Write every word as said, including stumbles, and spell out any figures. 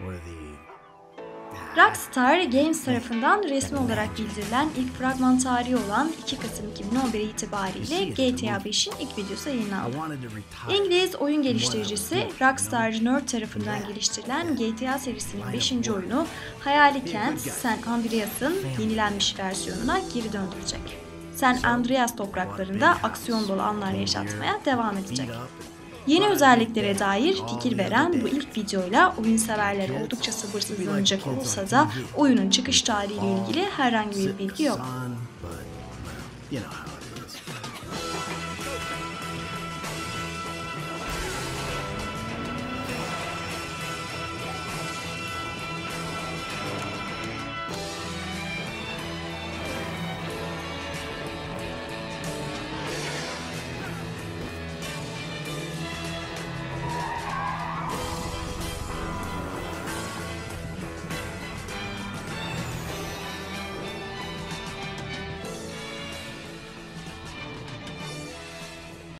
Rockstar Games tarafından resmi olarak bildirilen ilk fragman tarihi olan iki Kasım iki bin on bir itibariyle G T A beşin ilk videosu yayınlandı. İngiliz oyun geliştiricisi Rockstar Nerd tarafından geliştirilen G T A serisinin beşinci oyunu hayali kent San Andreas'ın yenilenmiş versiyonuna geri döndürecek. San Andreas topraklarında aksiyon dolu anlar yaşatmaya devam edecek. Yeni özelliklere dair fikir veren bu ilk videoyla oyun severler oldukça sabırsızlanacak olsa da oyunun çıkış tarihiyle ilgili herhangi bir bilgi yok.